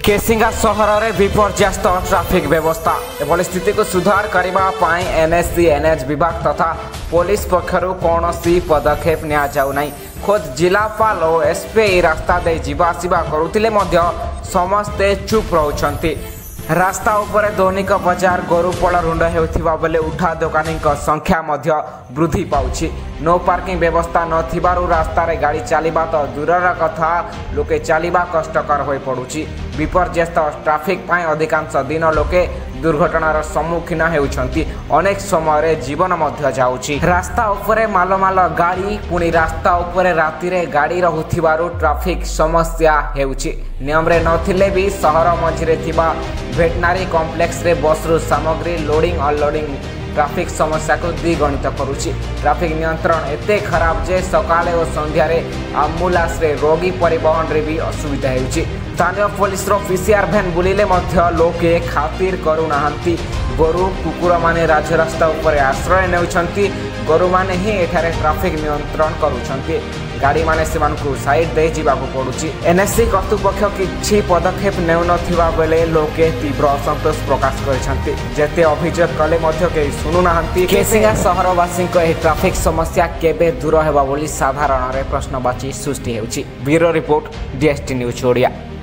केसिंगा सहर में विपर्यस्त ट्राफिक व्यवस्था एभली स्थिति को सुधार करने एनएससी एनएच विभाग तथा पुलिस पक्षर कौन पदक्षेप नि खोद जिलापाल और एसपी रास्ता दे जावासवा करुले समस्ते चुप रहउछंती। रास्ता उपरे दैनिक बजार गोरुपल रुंड होता बेले उठा दुकानी संख्या वृद्धि पाउछि। नो पार्किंग व्यवस्था नथिबारु रास्ता रे गाड़ी चलवा तो दूरर कथा लोके चलवा कष्टकर हो पड़ुछि। विपर्यस्त ट्राफिक पाई अधिकांश दिन लोके दुर्घटनार सम्मुखीन होउछंती। अनेक समय जीवन मध्य जाउछि। रास्ता उपरे माल गाड़ी पुणी रास्ता उपरे राति रे गाड़ी रहुथिबारु ट्राफिक समस्या हेउछि। नियम रे नथिले भी शहर मझिरे थिबा वेटनारी कॉम्प्लेक्स रे बसरु सामग्री लोडिंग अनलोडिंग ट्राफिक समस्या को द्विगुणित करुछि। ट्राफिक नियंत्रण एते खराब जे सकाले और संध्या रे एम्बुलेंस रे रोगी परिवहन रे भी असुविधा हेउछि। स्थानीय पुलिस रो पीसीआर भैन बुलिले मध्य लोके खातिर करुनाहांती। गोरु कुकुर माने राजरास्ता उपरे आश्रय नेउछंती। गोरु माने ही एठारे ट्राफिक नियंत्रण करुछंती। गाड़ी माने सेमानकु साइड दे जिबाकु पडुछि। एनएससी कर्तृपक्ष किछि पदक्षेप नेउनथिबा बेले लोके तीव्र असंतोष प्रकाश करिसंती। जेते अभियोग कले मध्य के सुनुनाहांती। केसिंगा सहरवासी को ट्राफिक समस्या केबे दूर हेबा बोली साधारण रे प्रश्नवाची सृष्टि हेउछि। Bureau report DST news Odia.